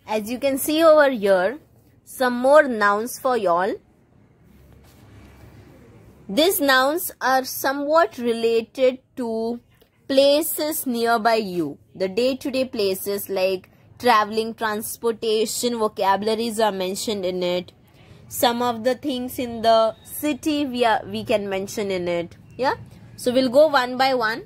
As you can see over here, some more nouns for y'all. These nouns are somewhat related to places nearby you. The day-to-day places like traveling, transportation, vocabularies are mentioned in it. Some of the things in the city we can mention in it. Yeah. So we'll go one by one.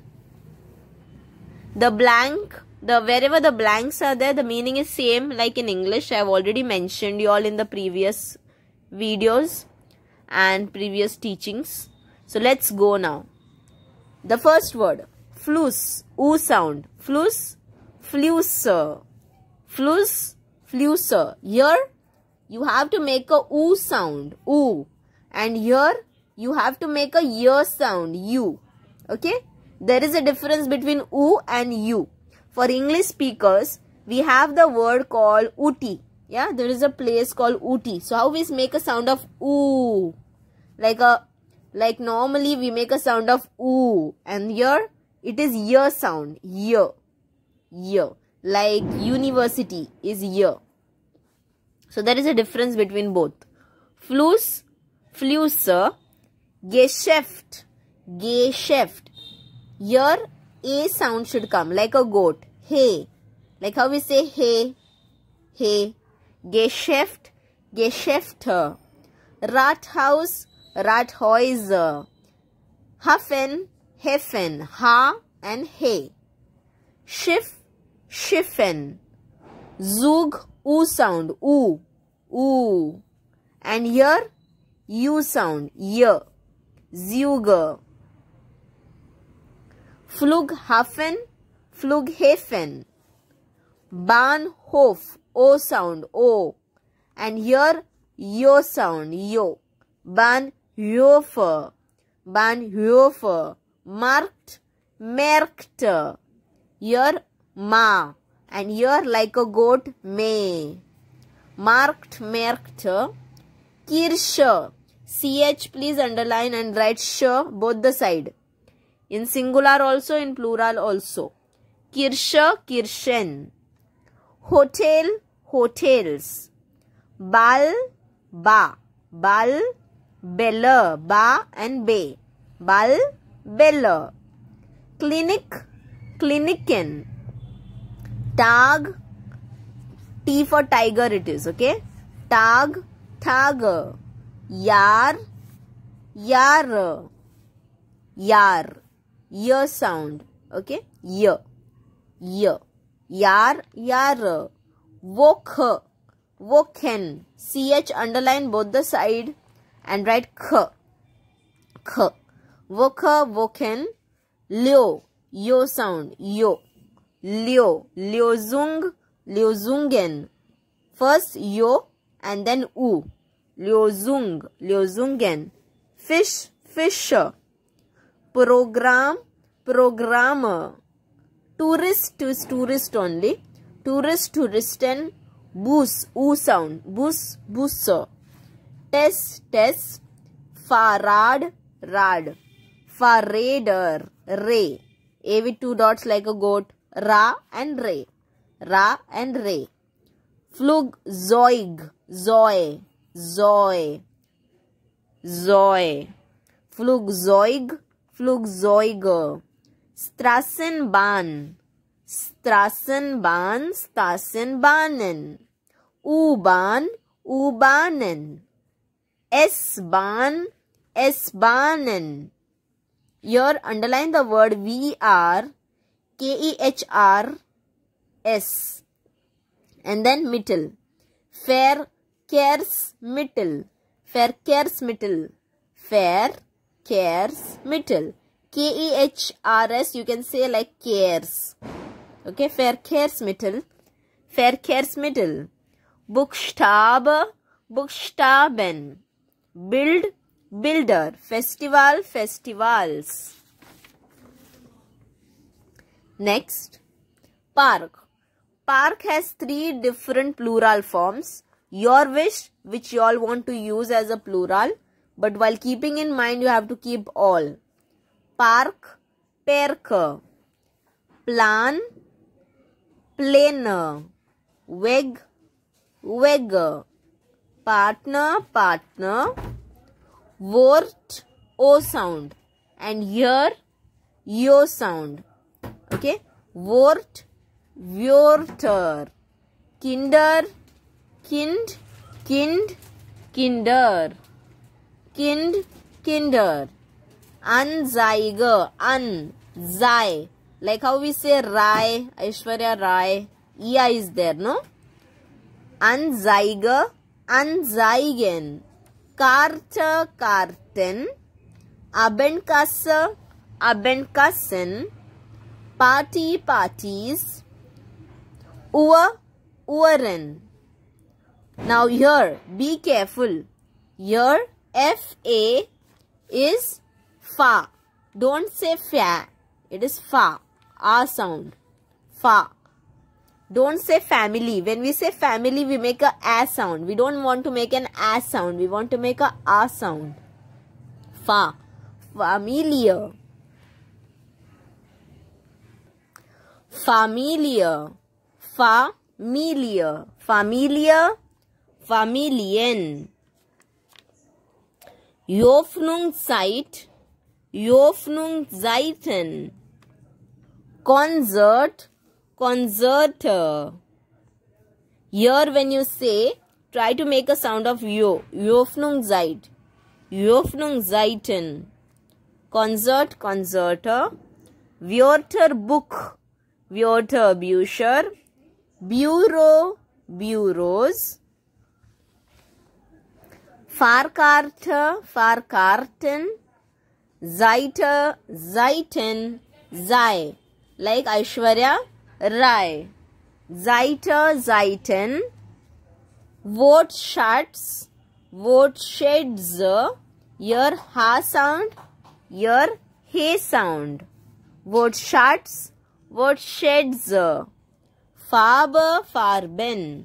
Wherever the blanks are there, the meaning is same like in English. I have already mentioned you all in the previous videos and previous teachings. So let's go now. The first word, flus, oo sound. Flus, flusser. Flus, flusser. Here you have to make a oo sound, oo. And here you have to make a ear sound, u. Okay? There is a difference between oo and u. For English speakers, we have the word called Ooty. Yeah, there is a place called Ooty. So how we make a sound of oo? Like normally we make a sound of oo. And here it is ear sound. Ear. Ear. Like university is ear. So there is a difference between both. Flus, flusser. Geschäft. Geschäft. Here a sound should come like a goat. Hey. Like how we say hey. Hey. Geschäft. Geschäfte. Rathaus. Rathäuser. Hafen. Hefen. Ha and hey. Schiff. Schiffen. Zug. U sound. U. U. And here U sound. Year. Zuge. Flughafen, Flughafen. Bahnhof, O sound, O. And here, Yo sound, Yo. Bahnhof, Bahnhof. Markt, Märkte. Here, Ma. And here, like a goat, May. Markt, Märkte. Kirche. CH, please underline and write sh, both the side. In singular also, in plural also. Kirche, Kirchen. Hotel, hotels. Ball, ba. Ball, belle, ba and be. Ball, belle. Clinic, Kliniken. Tag, T for tiger it is, okay? Tag, Tage. Yar, Yar. Yar. Year sound. Okay? Year. Year. Yar, Yar. Wok, Woken. CH underline both the side and write K. K. Wok, Woken. Leo. Yo sound. Yo. Leo. Leozung. Leozungen. First yo and then u. Leozung. Leozungen. Fish. Fisher. Program, programmer. Tourist is tourist only. Tourist, touristen. Bus, oo sound. Bus, busser. Test, test. Farad, rad. Farader, ray. A with two dots like a goat. Ra and ray. Ra and ray. Flugzeug, Zoe. Zoe. Zoe. Flugzeug, Flugzeuge. Straßenbahn. Straßenbahn, Straßenbahnen. U-Bahn, U-Bahnen. S-Bahn, S-Bahnen. Here underline the word V-R, K-E-H-R-S. And then Mittel. Verkehrsmittel. Verkehrsmittel. Verkehrsmittel. K-E-H-R-S, you can say like cares. Okay, Verkehrsmittel. Verkehrsmittel. Buchstabe, Buchstaben. Bild, Bilder. Festival, festivals. Next, park. Park has 3 different plural forms. Your wish, which you all want to use as a plural. But while keeping in mind, you have to keep all. Park, perke. Plan, plane. Weg, weg. Partner, partner. Wort, O sound. And here, yo sound. Okay. Wort, Wörter. Kinder, kind, kind, kinder. Kind, kinder. Anzeige, an, sei. Like how we say Rai, Aishwarya Rai. EI is there, no? Anzeige, anzeigen. Karte, Karten. Abendkasse, Abendkassen. Party, parties. Uhr, Uhren. Now here, be careful. Here, F-A is fa. Don't say fa. It is fa. A sound. Fa. Don't say family. When we say family, we make a sound. We don't want to make an a sound. We want to make a sound. Fa. Familiar. Familiar. Familiar. Familiar. Familien. Öffnungszeit. Öffnungszeiten. Concert. Concerter. Here when you say, try to make a sound of yo. Öffnungszeit. Öffnungszeiten. Concert, concerter. Wörterbuch. Wörterbücher. Bureau, bureaus. Fahrkarte, Fahrkarten. Seite, Seiten, sei. Like Aishwarya Rai. Seite, Seiten. Wortschatz, Wortschätze. Here ha sound, here he sound. Wortschatz, Wortschätze. Farbe, Farben.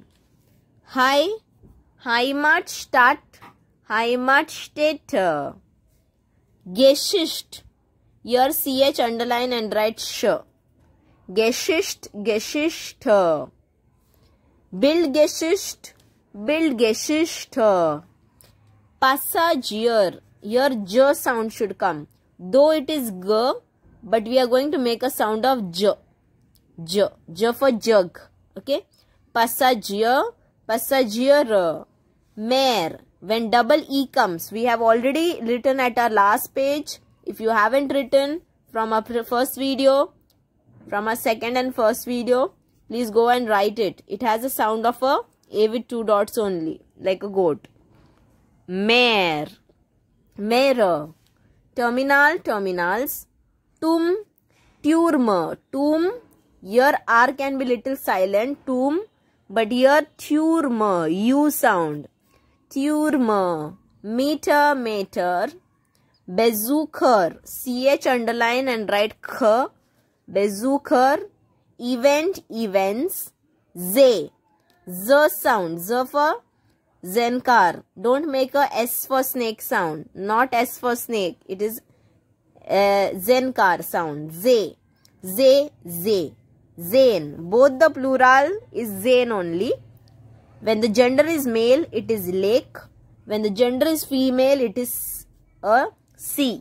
Heimatstadt, Heimatstätte. Geschichte. Here CH underline and write sh. Geschichte, Geschichte. Bildgeschichte, Bildgeschichte. Passagier. Here j sound should come. Though it is g, but we are going to make a sound of j. J. J for jug. Okay. Passagier, passagier. Mare. When double E comes, we have already written at our last page. If you haven't written from our first video, from our second and first video, please go and write it. It has a sound of a with two dots only, like a goat. Mare. Mare. Terminal, terminals. Tum, Turm. Tum. Here R can be little silent. Tum. But here Turm. U sound. Turm. Meter, meter. Besucher. CH underline and write K. Besucher. Event, events. Z. Z sound. Z for Zenkar. Don't make a S for snake sound. Not S for snake. It is Zenkar sound. Z. Z. Z. Zane. Both the plural is Zane only. When the gender is male, it is lake. When the gender is female, it is a sea.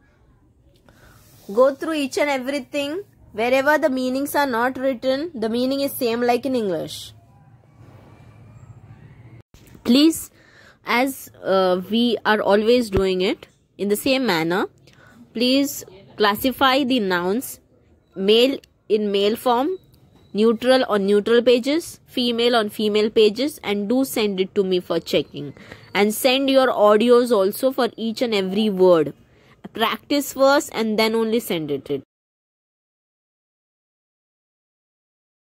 Go through each and everything. Wherever the meanings are not written, the meaning is same like in English. Please, as we are always doing it in the same manner, please classify the nouns male in male form, neutral on neutral pages, female on female pages, and do send it to me for checking. And send your audios also for each and every word. Practice first and then only send it.